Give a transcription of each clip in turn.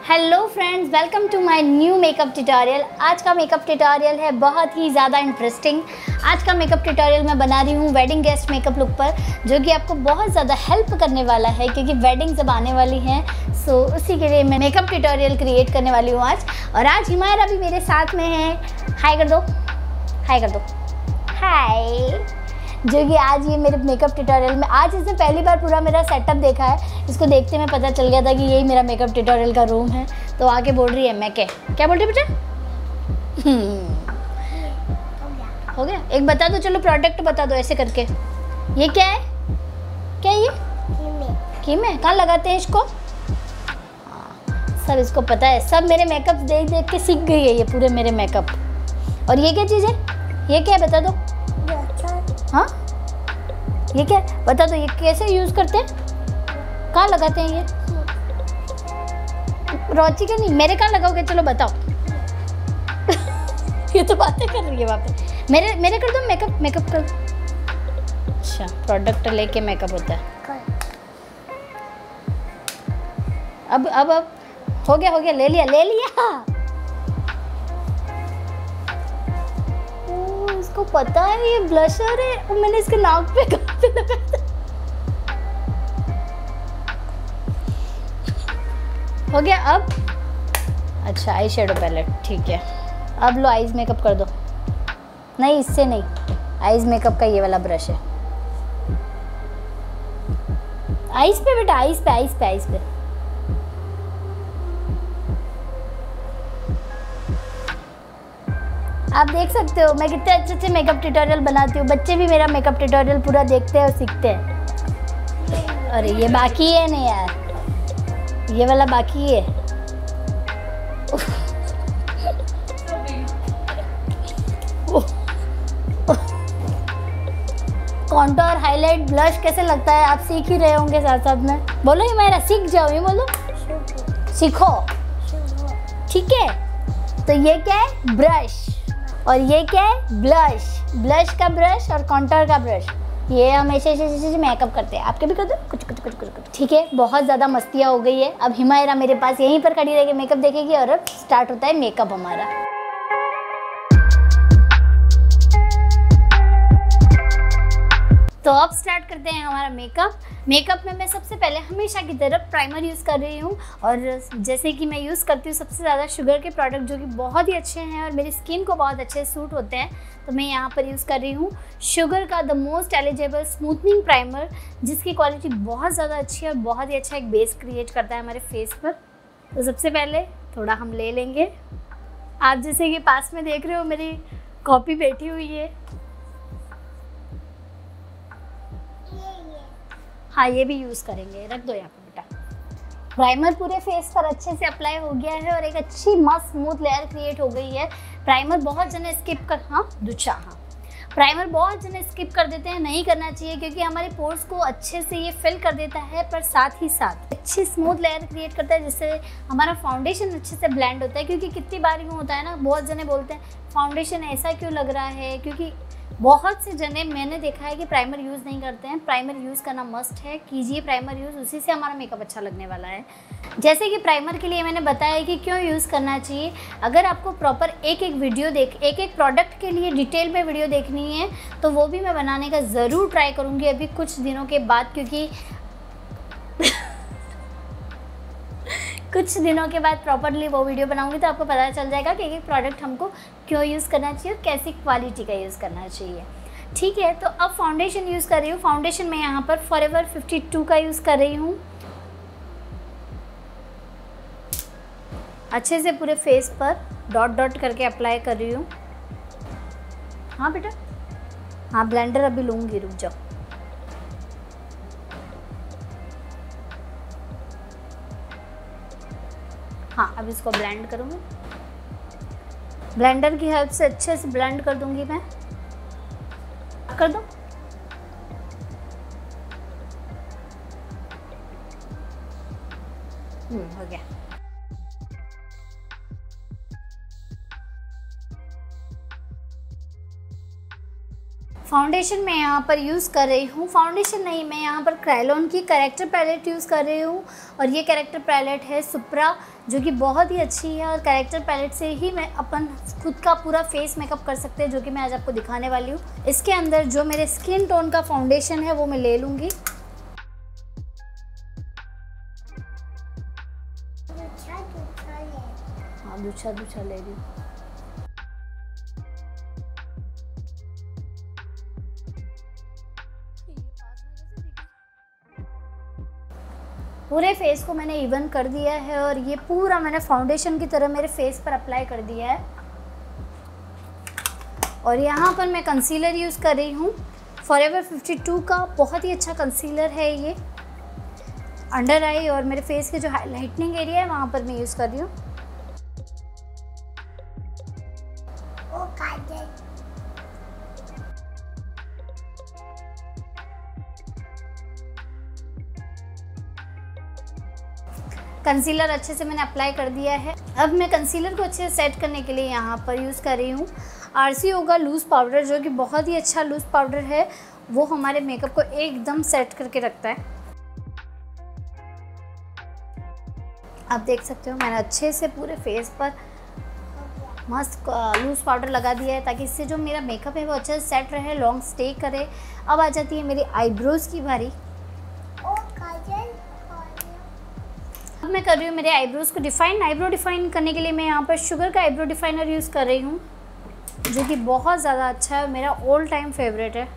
Hello friends, welcome to my new makeup tutorial. आज का makeup tutorial है बहुत ही ज़्यादा इंटरेस्टिंग। आज का मेकअप ट्यूटोरियल मैं बना रही हूँ वेडिंग गेस्ट मेकअप लुक पर, जो कि आपको बहुत ज़्यादा हेल्प करने वाला है क्योंकि वेडिंग जब आने वाली है। सो उसी के लिए मैं मेकअप ट्यूटोरियल क्रिएट करने वाली हूँ आज। और आज हिमायरा भी मेरे साथ में है। हाय कर दो, हाय कर दो, हाय। जो कि आज ये मेरे मेकअप ट्यूटोरियल में, आज इसने पहली बार पूरा मेरा सेटअप देखा है। इसको देखते में पता चल गया था कि यही मेरा मेकअप ट्यूटोरियल का रूम है। तो आके बोल रही है मैं क्या बोल रही है बेटा? हो गया। एक बता दो, चलो प्रोडक्ट बता दो ऐसे करके। ये क्या है? क्या है ये? कीम है। कहाँ लगाते हैं इसको? सब इसको पता है। सब मेरे मेकअप देख देख के सीख गई है ये पूरे मेरे मेकअप। और ये क्या चीज़ है? ये क्या है बता दो। हाँ, ये क्या है बता दो। ये कैसे यूज़ करते हैं? कहाँ लगाते हैं ये? रोची का नहीं, मेरे कहाँ लगाओगे? चलो बताओ। ये तो बातें कर रही है वहाँ पे। मेरे कर दो मेकअप कर। अच्छा, प्रोडक्ट लेके मेकअप होता है। अब हो गया, ले लिया। इसको पता है ये ब्लशर है और मैंने इसके नाक पे लगाया था। हो गया अब। अच्छा, आई शेडो पैलेट, ठीक है। अब लो आईज मेकअप कर दो। नहीं, इससे नहीं, आईज मेकअप का ये वाला ब्रश है। आईज पे बेटा, आईज पे। आप देख सकते हो मैं कितने अच्छे मेकअप ट्यूटोरियल बनाती हूँ। बच्चे भी मेरा मेकअप ट्यूटोरियल पूरा देखते हैं और सीखते हैं। अरे ये बाकी है नहीं यार, ये वाला बाकी है। कॉन्टोर, हाईलाइट, ब्लश कैसे लगता है? आप सीख ही रहे होंगे साथ साथ में। बोलो ही मेरा सीख जाओ, ये बोलो सीखो, ठीक है। तो ये क्या है? ब्रश। और ये क्या है? ब्लश का ब्रश और कॉन्टोर का ब्रश। ये हमेशा ऐसे मेकअप करते हैं। आपके भी कर दो कुछ। ठीक है, बहुत ज़्यादा मस्तियाँ हो गई है। अब हिमायरा मेरे पास यहीं पर खड़ी रह के मेकअप देखेगी और अब स्टार्ट होता है मेकअप हमारा। तो अब स्टार्ट करते हैं हमारा मेकअप में मैं सबसे पहले हमेशा की तरह प्राइमर यूज़ कर रही हूँ। और जैसे कि मैं यूज़ करती हूँ सबसे ज़्यादा शुगर के प्रोडक्ट, जो कि बहुत ही अच्छे हैं और मेरी स्किन को बहुत अच्छे सूट होते हैं। तो मैं यहाँ पर यूज़ कर रही हूँ शुगर का the most eligible smoothening primer, जिसकी क्वालिटी बहुत ज़्यादा अच्छी है और बहुत ही अच्छा एक बेस क्रिएट करता है हमारे फेस पर। तो सबसे पहले थोड़ा हम ले लेंगे। आप जैसे कि पास में देख रहे हो मेरी कॉपी बैठी हुई है। हाँ, ये भी यूज़ करेंगे। रख दो यहाँ पे बेटा। प्राइमर पूरे फेस पर अच्छे से अप्लाई हो गया है और एक अच्छी मस्त स्मूथ लेयर क्रिएट हो गई है। प्राइमर बहुत जने स्किप कर प्राइमर बहुत जने स्किप कर देते हैं। नहीं करना चाहिए क्योंकि हमारे पोर्स को अच्छे से ये फिल कर देता है, पर साथ ही साथ अच्छी स्मूथ लेयर क्रिएट करता है, जिससे हमारा फाउंडेशन अच्छे से ब्लेंड होता है। क्योंकि कितनी बार यूँ होता है ना, बहुत जने बोलते हैं फाउंडेशन ऐसा क्यों लग रहा है, क्योंकि बहुत से जने मैंने देखा है कि प्राइमर यूज़ नहीं करते हैं। प्राइमर यूज़ करना मस्ट है, कीजिए प्राइमर यूज़, उसी से हमारा मेकअप अच्छा लगने वाला है। जैसे कि प्राइमर के लिए मैंने बताया कि क्यों यूज़ करना चाहिए। अगर आपको प्रॉपर एक एक प्रोडक्ट के लिए डिटेल में वीडियो देखनी है तो वो भी मैं बनाने का ज़रूर ट्राई करूँगी अभी कुछ दिनों के बाद, क्योंकि कुछ दिनों के बाद प्रॉपरली वो वीडियो बनाऊंगी तो आपको पता चल जाएगा कि एक प्रोडक्ट हमको क्यों यूज़ करना चाहिए और कैसी क्वालिटी का यूज़ करना चाहिए। ठीक है, तो अब फाउंडेशन यूज़ कर रही हूँ। फाउंडेशन में यहाँ पर फॉरएवर 52 का यूज़ कर रही हूँ। अच्छे से पूरे फेस पर डॉट करके अप्लाई कर रही हूँ। हाँ बेटा, हाँ ब्लेंडर अभी लूँगी, रुक जाओ। हाँ, अब इसको ब्लेंड करूँगी। ब्लेंडर की हेल्प से अच्छे से ब्लेंड कर दूँगी मैं। कर दो। हो गया। फाउंडेशन मैं यहाँ पर यूज़ कर रही हूँ, फाउंडेशन नहीं, मैं यहाँ पर क्रायोन की करेक्टर पैलेट यूज़ कर रही हूँ। और ये करेक्टर पैलेट है सुप्रा, जो कि बहुत ही अच्छी है। और करेक्टर पैलेट से ही मैं अपन खुद का पूरा फेस मेकअप कर सकते हैं, जो कि मैं आज आपको दिखाने वाली हूँ। इसके अंदर जो मेरे स्किन टोन का फाउंडेशन है वो मैं ले लूँगी। हाँ, दूसरा ले रही हूँ। पूरे फेस को मैंने इवन कर दिया है और ये पूरा मैंने फाउंडेशन की तरह मेरे फेस पर अप्लाई कर दिया है। और यहाँ पर मैं कंसीलर यूज़ कर रही हूँ फॉरएवर 52 का, बहुत ही अच्छा कंसीलर है ये। अंडर आई और मेरे फेस के जो हाइलाइटनिंग एरिया है वहाँ पर मैं यूज़ कर रही हूँ। कंसीलर अच्छे से मैंने अप्लाई कर दिया है। अब मैं कंसीलर को अच्छे से सेट करने के लिए यहाँ पर यूज़ कर रही हूँ आरसी होगा लूज़ पाउडर, जो कि बहुत ही अच्छा लूज़ पाउडर है। वो हमारे मेकअप को एकदम सेट करके रखता है। आप देख सकते हो मैंने अच्छे से पूरे फेस पर मस्त लूज़ पाउडर लगा दिया है, ताकि इससे जो मेरा मेकअप है वो अच्छे से सेट रहे, लॉन्ग स्टे करे। अब आ जाती है मेरी आईब्रोज़ की बारी। अब मैं कर रही हूँ मेरे आईब्रोज़ को डिफ़ाइन। आईब्रो डिफ़ाइन करने के लिए मैं यहाँ पर शुगर का आईब्रो डिफ़ाइनर यूज़ कर रही हूँ, जो कि बहुत ज़्यादा अच्छा है, मेरा ऑल टाइम फेवरेट है।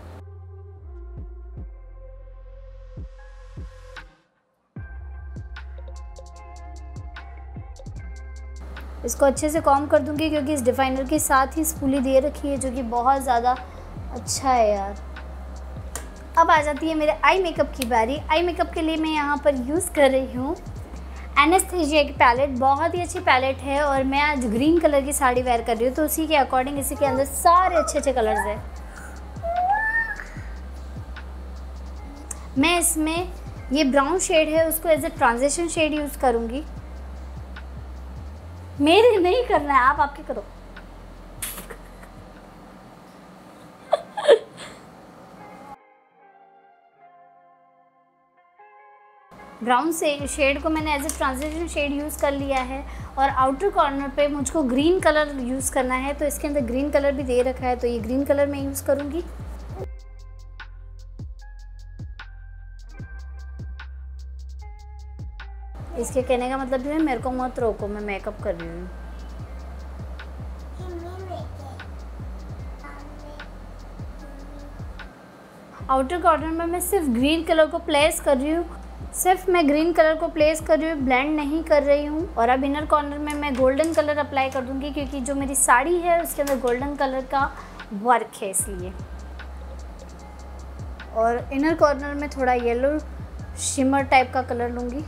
इसको अच्छे से कॉम्ब कर दूँगी, क्योंकि इस डिफ़ाइनर के साथ ही स्पूली दे रखी है, जो कि बहुत ज़्यादा अच्छा है यार। अब आ जाती है मेरे आई मेकअप की बारी। आई मेकअप के लिए मैं यहाँ पर यूज़ कर रही हूँ एनेस्थीसिया की पैलेट। बहुत ही अच्छी पैलेट है और मैं आज ग्रीन कलर की साड़ी वेयर कर रही हूँ, तो उसी के अकॉर्डिंग इसी के अंदर सारे अच्छे अच्छे कलर्स हैं। मैं इसमें ये ब्राउन शेड है उसको as a transition shade use करूँगी। मेरे नहीं करना है, आप आपके करो। ब्राउन से शेड को मैंने as a transition shade use कर लिया है। और आउटर कॉर्नर पे मुझको ग्रीन कलर यूज़ करना है, तो इसके अंदर ग्रीन कलर भी दे रखा है, तो ये ग्रीन कलर मैं यूज़ करूँगी। इसके कहने का मतलब जो है मेरे को मत रोको, मैं मेकअप कर रही हूँ। आउटर कॉर्नर में मैं सिर्फ ग्रीन कलर को प्लेस कर रही हूँ, सिर्फ मैं ग्रीन कलर को प्लेस कर रही हूँ, ब्लेंड नहीं कर रही हूँ। और अब इनर कॉर्नर में मैं गोल्डन कलर अप्लाई कर दूँगी, क्योंकि जो मेरी साड़ी है उसके अंदर गोल्डन कलर का वर्क है इसलिए। और इनर कॉर्नर में थोड़ा येलो शिमर टाइप का कलर लूँगी।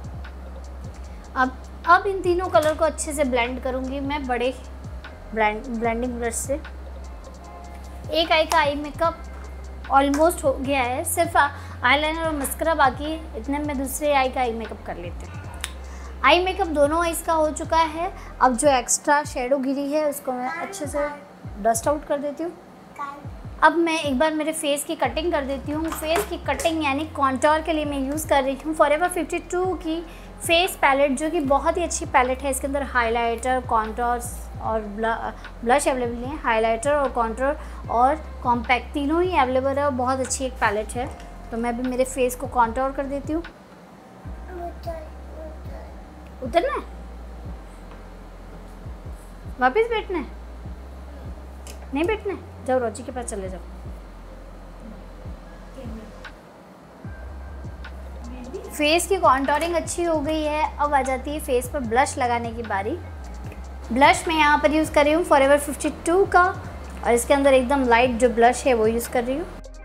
अब इन तीनों कलर को अच्छे से ब्लेंड करूँगी मैं बड़े ब्लेंडिंग ब्रश से। एक आई का आई मेकअप ऑलमोस्ट हो गया है, सिर्फ आईलाइनर और मस्करा बाकी है। इतने में दूसरे आई का आई मेकअप कर लेते हैं। आई मेकअप दोनों आईज का हो चुका है। अब जो एक्स्ट्रा शेडो गिरी है उसको मैं अच्छे से डस्ट आउट कर देती हूँ। अब मैं एक बार मेरे फेस की कटिंग कर देती हूँ। फेस की कटिंग यानी कॉन्टोर के लिए मैं यूज़ कर रही हूँ फॉरएवर 52 की फेस पैलेट, जो कि बहुत ही अच्छी पैलेट है। इसके अंदर हाइलाइटर, कॉन्टोर्स और ब्लश अवेलेबल है। हाइलाइटर और कॉन्टोर और कॉम्पैक्ट तीनों ही अवेलेबल है और बहुत अच्छी एक पैलेट है। तो मैं भी मेरे फेस को कॉन्टोर कर देती हूँ। उतरना है, वापस बैठना है, नहीं बैठना है, जाओ रोजी के पास चले जाओ। फेस की कॉन्टोरिंग अच्छी हो गई है। अब आ जाती है फेस पर ब्लश लगाने की बारी। ब्लश मैं यहाँ पर यूज़ कर रही हूँ फॉरएवर 52 का, और इसके अंदर एकदम लाइट जो ब्लश है वो यूज़ कर रही हूँ।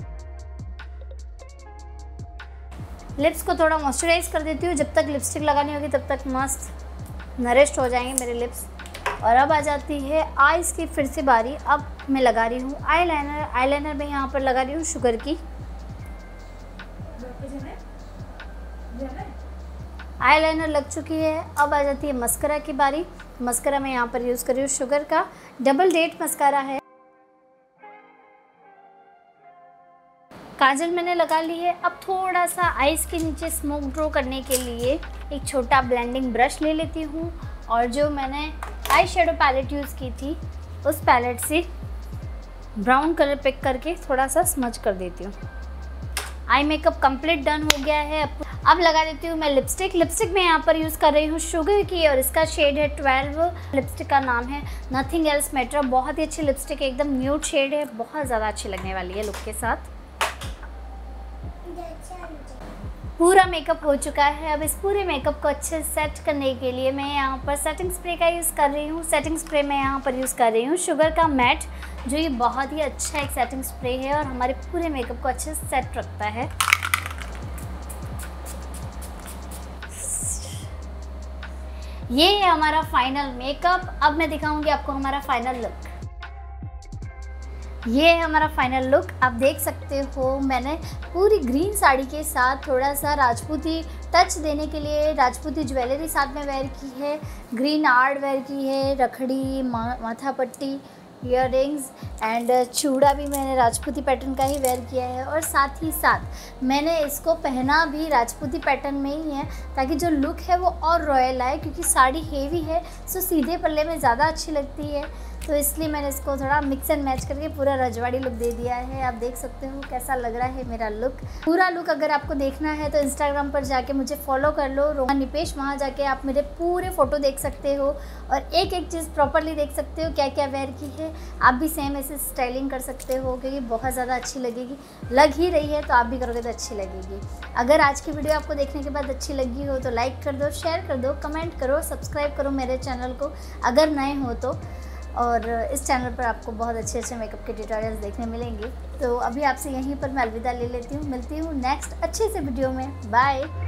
लिप्स को थोड़ा मॉइस्चराइज कर देती हूँ। जब तक लिपस्टिक लगानी होगी तब तक मस्त नरिश्ड हो जाएंगे मेरे लिप्स। और अब आ जाती है आईज़ की फिर से बारी। अब मैं लगा रही हूँ आईलाइनर। आईलाइनर मैं यहाँ पर लगा रही हूँ शुगर की। आईलाइनर लग चुकी है। अब आ जाती है मस्करा की बारी। मस्करा मैं यहाँ पर यूज़ कर रही हूँ शुगर का, डबल डेट मस्कारा है। काजल मैंने लगा ली है। अब थोड़ा सा आइज़ के नीचे स्मोक ड्रॉ करने के लिए एक छोटा ब्लेंडिंग ब्रश ले लेती हूँ और जो मैंने आई शेडो पैलेट यूज़ की थी उस पैलेट से ब्राउन कलर पिक करके थोड़ा सा स्मज कर देती हूँ। आई मेकअप कंप्लीट डन हो गया है। अब लगा देती हूँ मैं लिपस्टिक। लिपस्टिक मैं यहाँ पर यूज़ कर रही हूँ शुगर की और इसका शेड है 12। लिपस्टिक का नाम है नथिंग एल्स मैटर। बहुत ही अच्छी लिपस्टिक है, एकदम न्यूड शेड है, बहुत ज़्यादा अच्छी लगने वाली है लुक के साथ। पूरा मेकअप हो चुका है। अब इस पूरे मेकअप को अच्छे से सेट करने के लिए मैं यहाँ पर सेटिंग स्प्रे का यूज़ कर रही हूँ। सेटिंग स्प्रे मैं यहाँ पर यूज़ कर रही हूँ शुगर का मैट, जो ये बहुत ही अच्छा एक सेटिंग स्प्रे है और हमारे पूरे मेकअप को अच्छे से सेट रखता है। ये है हमारा फाइनल मेकअप। अब मैं दिखाऊंगी आपको हमारा फाइनल लुक। ये है हमारा फाइनल लुक। आप देख सकते हो मैंने पूरी ग्रीन साड़ी के साथ थोड़ा सा राजपूती टच देने के लिए राजपूती ज्वेलरी साथ में वेयर की है, ग्रीन आर्ट वेयर की है, रखड़ी, माथा पट्टी, ईयररिंग्स एंड चूड़ा भी मैंने राजपूती पैटर्न का ही वेयर किया है और साथ ही साथ मैंने इसको पहना भी राजपूती पैटर्न में ही है ताकि जो लुक है वो और रॉयल आए, क्योंकि साड़ी हेवी है सो सीधे पल्ले में ज़्यादा अच्छी लगती है, तो इसलिए मैंने इसको थोड़ा मिक्स एंड मैच करके पूरा रजवाड़ी लुक दे दिया है। आप देख सकते हो कैसा लग रहा है मेरा लुक। पूरा लुक अगर आपको देखना है तो इंस्टाग्राम पर जाके मुझे फॉलो कर लो, रोमा निपेश। वहाँ जाके आप मेरे पूरे फ़ोटो देख सकते हो और एक एक चीज़ प्रॉपरली देख सकते हो क्या क्या वेयर की है। आप भी सेम ऐसे स्टाइलिंग कर सकते हो क्योंकि बहुत ज़्यादा अच्छी लगेगी, लग ही रही है तो आप भी करोगे तो अच्छी लगेगी। अगर आज की वीडियो आपको देखने के बाद अच्छी लगी हो तो लाइक कर दो, शेयर कर दो, कमेंट करो, सब्सक्राइब करो मेरे चैनल को अगर नए हो तो। और इस चैनल पर आपको बहुत अच्छे अच्छे मेकअप के ट्यूटोरियल्स देखने मिलेंगे। तो अभी आपसे यहीं पर मैं अलविदा ले लेती हूँ, मिलती हूँ नेक्स्ट अच्छे से वीडियो में। बाय।